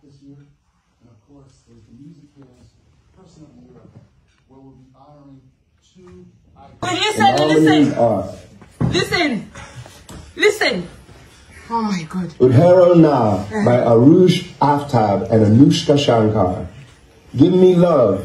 this year. And of course, there's the Music Hills Person of the Year, where we'll be honoring 2 icons. Listen. Oh my God. With Hero Now by Arush Aftab and Anushka Shankar. Give Me Love.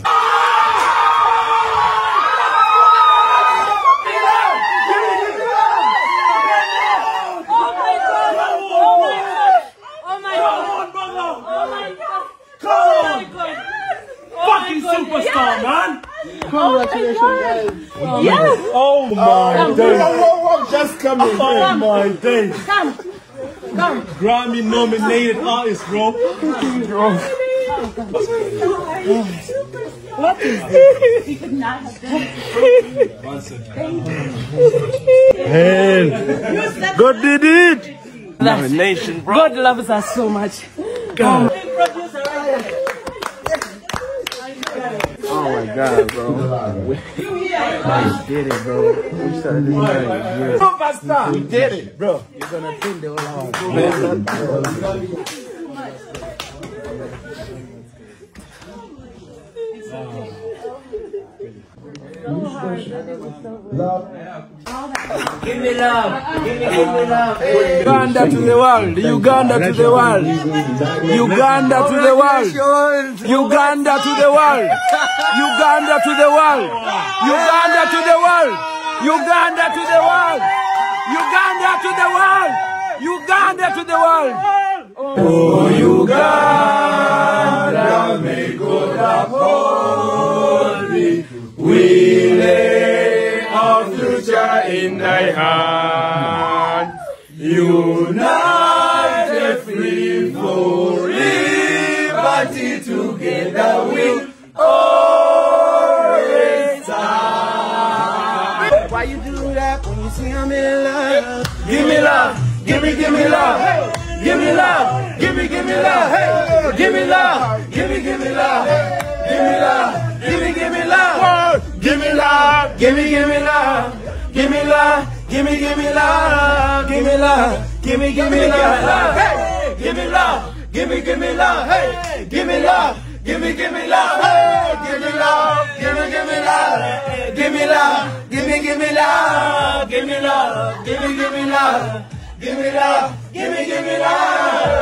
Superstar, man! Congratulations, guys! Yes! Oh my days! Just coming! Oh my days! Come! Grammy nominated artist, bro! What is this? You could not have done Hey! God did it! Nomination, bro. God loves us so much. God. Oh my God, bro. We did it, bro. We started this thing. Superstar! We did it, bro. You're gonna think they were all Give me love. Give me love. Uganda to the world. Uganda to the world. Uganda to the world. Uganda to the world. Uganda to the world. Uganda to the world. Uganda to the world. Uganda to the world. Uganda to the world. Oh, Uganda, may God uphold thee. We lay our future in thy hand. United, free for liberty, together we'll always stand. Why you do that when you see I'm in love? Give me love, give me love, hey. Give me love, give me love, hey. Give me love, give me love, hey. Give me love, give me love, give me love, give me love, give me love, give me love, give me love, give me love, hey. Give me love, give me love, hey. Give me love, give me love, hey. Give me love, give me love, give me love, give me love, give me love, give me love, give me love, give me love.